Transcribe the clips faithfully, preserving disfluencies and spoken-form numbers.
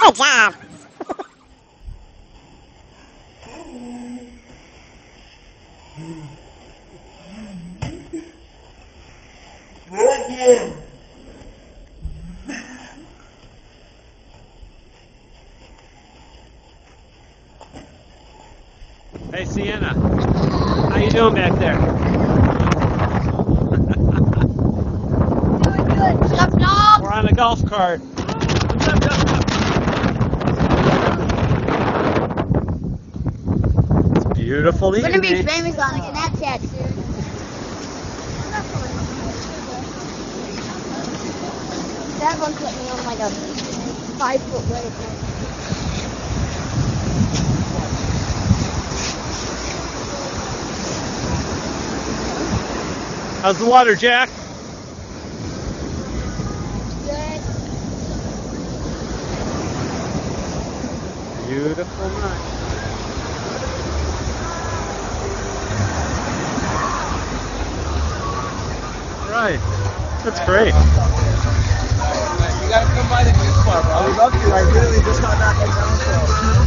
Good job. Hey, Sienna. How you doing back there? Doing good. What's up, dog? We're on a golf cart. What's up, what's up? It's beautiful We're gonna be evening. famous on the Snapchat soon. That one put me on like a five foot wave. How's the water, Jack? Good. Beautiful night. Right. That's great. You gotta come by the juice bar, bro. I would love to. I literally just got back in town, so.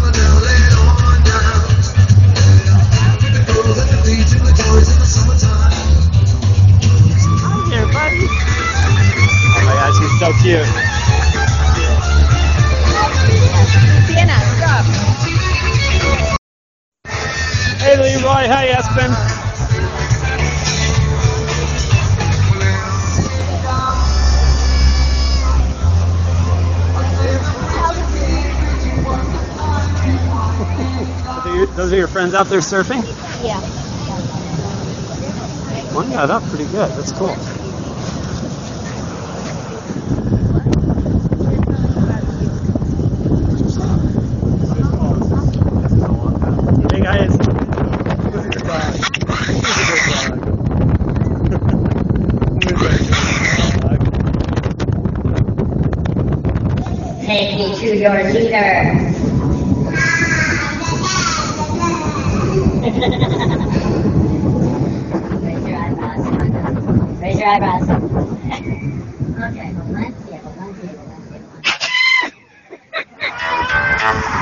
Hi there, buddy. Oh my gosh, he's so cute. Sienna, stop. Hey, Leroy. Hi, Espen. Those are your friends out there surfing? Yeah. One got up pretty good. That's cool. Hey guys. Look at your dog. He's a good dog. Take me to your leader. Raise your eyebrows. Raise your eyebrows. Okay, hold on. Yeah, hold on. Yeah, hold on. Yeah, hold on.